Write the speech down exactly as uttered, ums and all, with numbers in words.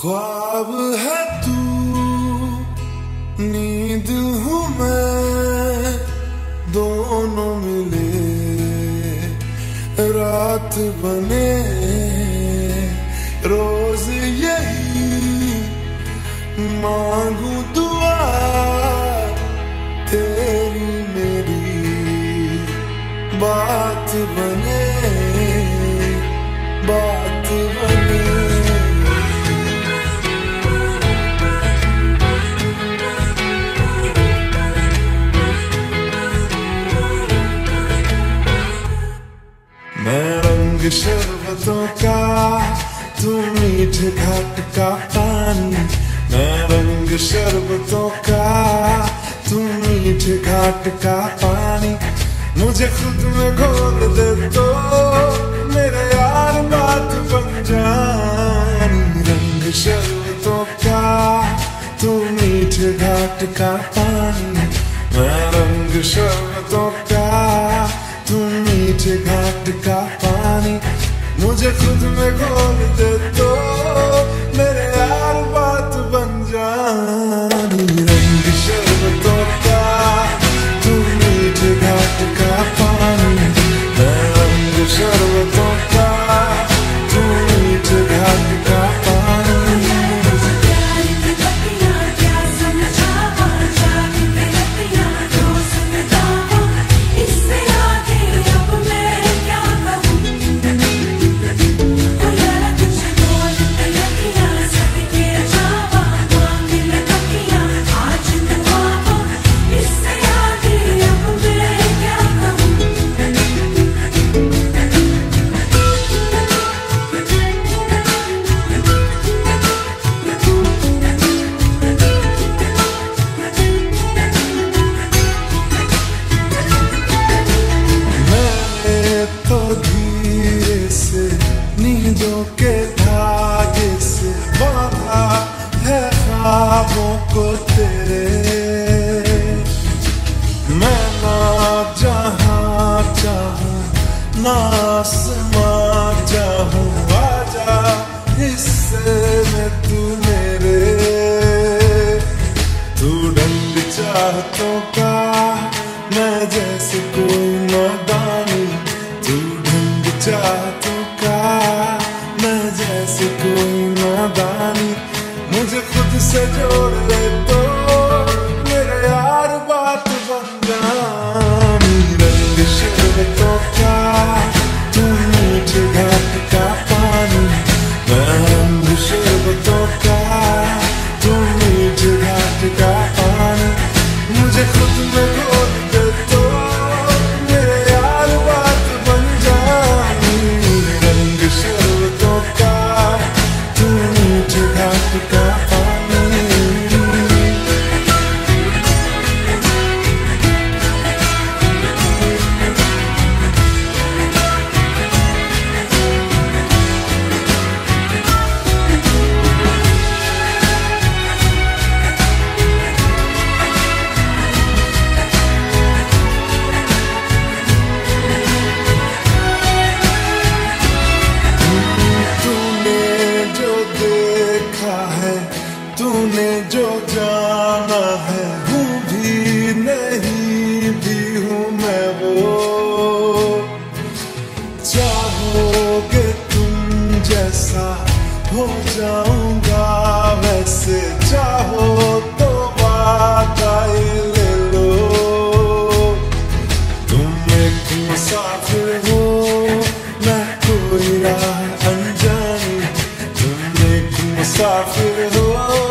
ख्वाब है तू, नींद हूँ मैं, दोनों मिले रात बने, रोज यही मांगू दुआ, तेरी मेरी बात बने, बात बने। मैं रंग शरबतों का, तू मीठे घाट का पानी। मैं रंग शरबतों का, तू मीठे घाट का पानी। मुझे खुद में घोल दे तो मेरे यार बात बन जानी। रंग शरबतों का, तू मीठे घाट का पानी। मैं रंग शरबतों का, तू मीठे घाट का पानी। मुझे खुद में घोल दे तो मेरे यार बात बन जानी। रंग शरबतों का, तू मीठे घाट का पानी। मैं रंग शरबतों का, तू मीठे घाट का पानी। नींदों के धागे से बांधा है ख्वाबों को तेरे। मैं ना जहाँ चाहूँ, ना आसमां चाहूँ, आजा हिस्से में तू मेरे। तू ढंग चाहतों का, मैं जैसे कोई नादानी। तू ढंग चाहतों का, मैं जैसे कोई नादानी। मुझे खुद से जोड़ ले तो मेरे यार बात बन जानी। रंग शरबतों का, तू मीठे घाट का पानी। मैं रंग शरबतों का, तू मीठे घाट का पानी। मुझे खुद में घोल दे तो मेरे यार बात बन जानी। रंग शरबतों का, तू मीठे घाट का पानी। तूने जो जाना है, हूँ भी नहीं भी हूँ मैं वो। चाहोगे तुम जैसा हो जाऊंगा वैसे। चाहो तो वादा ये ले लो। तुम एक मुसाफिर हो, मैं कोई राह अनजानी। तुम एक मुसाफिर हो,